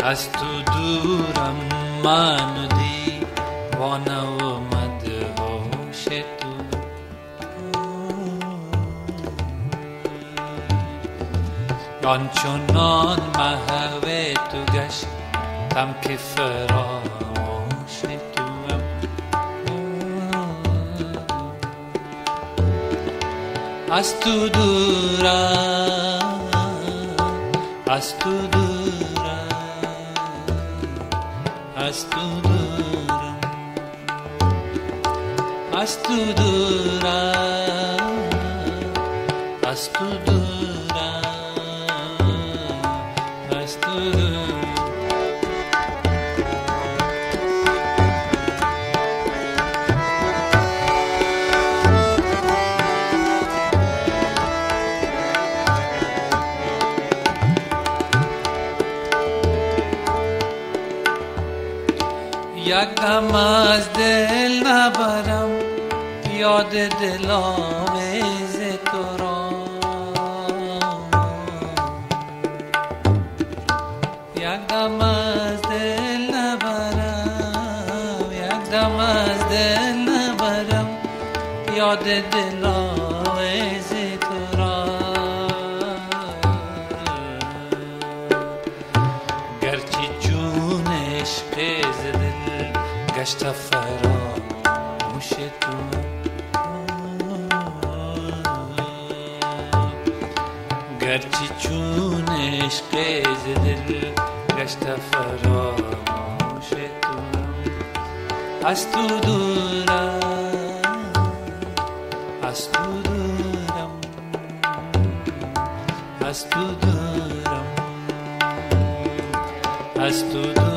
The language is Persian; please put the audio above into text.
अस्तु दूरं मानुदी वनवमद्होषितु Lanchonon mahavetu gash tam kiframoshitu Astu dura Astu dura Astu dura Astu dura Astu dura Astu dura یکدم از دل نبرم یاد دلاویز تو را یکدم از دل نبرم یکدم از دل نبرم یاد دلاویز تو را گرچه جون عشق گشت فراموش تو گرچه چون عشق ز دل گشت فراموش تو از تو دورم از تو دورم از تو دورم از تو دورم